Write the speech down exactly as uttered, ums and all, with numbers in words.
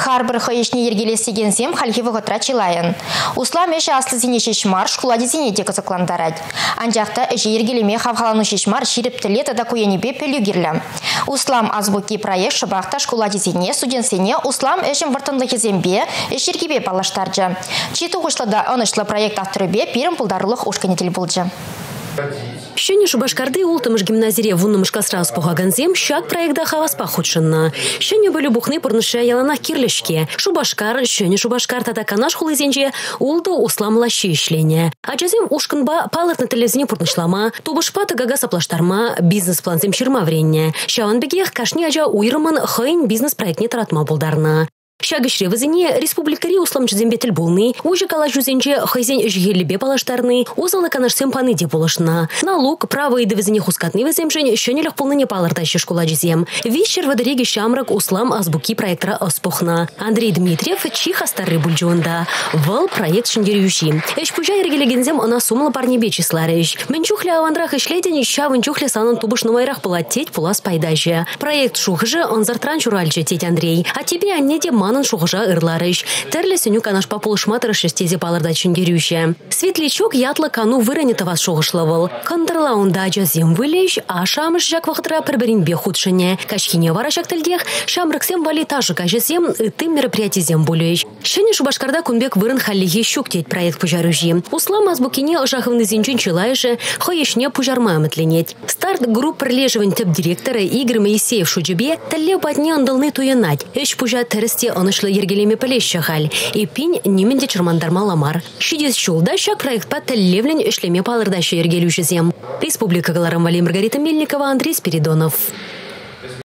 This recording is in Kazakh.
Харбір хайышны ергелесеген зем хальхивы ғытра чилайын. Услам эші аслы зене шешмар шкулади зене декі зықландарад. Анжақта эші ергелеме хавхалану шешмар ширіп тілет ада куянебе пелюгерлі. Услам азбуки проект шыбақта шкулади зене студентсене услам эшім вартынлығы зембе эшергебе балаштаржы. Читы ғышлада онышлы проект авторыбе пирім пулдарлық ушканетел бұлжы. Шөне Шубашкарды ултымыш гимназире вуннымышка сразу похаганзем шаг проекта хаваспа худшынна. Шөне бөлі бухны пұрныша яланах кирлешке. Шубашкар, шөне Шубашкар тата канаш хулызенже улды усламла шешлене. Аджазем ушкынба палыртны телевизине пұрнышлама, тубышпа тыгага саплаштарма, бизнес-планзем шырма вренне. Шауанбегех кашни ажа уйрымын хайын бизнес-проектне таратма булдарна. Шагышре вызыне республикари усламчызембетіл болны, уже кала жүзенже хайзен жігерлібе балаштарны, озалы канашсем паны де болышна. Налог, право и вызыне хускатны выземжен, шөнелік полныне палырташы школа жезем. Вещер вадареги шамрак услам азбуки проектра оспохна. Андрей Дмитриев чиха старый бульджонда. Вал проект шындерюши. Эш пужа ергелегензем она сумла парнебе числарыш. Менчухля авандрах ишледен ища венчухля санын тубыш номайрах палатеть пулас пайдажа. Проект шухжы он зартран чуральче теть Андрей. А тебе аннеде манын шухжа ырларыш. Терле сөню канаш популышматыры шестезе палырда чундерюще. Светлячок ятла кану выранет вас шухышлавал. Кандырла унда жазем вылеш, а шамыш жак вахтра приберинбе худшыне. Качкине варашак тельдех, шамрыксем вали тажы кажесем, и ты мероприятизем булеш. Шене Шубашкарда кунбек вырын халлиге щуктеть проект пужаружи. Услам азбукине жахывны зинчун чилайше, хоешне пужарма мытленеть. Старт групп прилеживань теп директора Игорь Моисеев шуджебе, талле патне андалны туянать. Эш пужа тересте онышлы ергелеме пелеща халь. И пинь неменде чармандарма ламар. Шидес чулда шак проект па таллевлен эшлеме палырдаща ергелюшезем. Республика Галарам Вали Маргарита Мельникова, Андрей Спиридонов.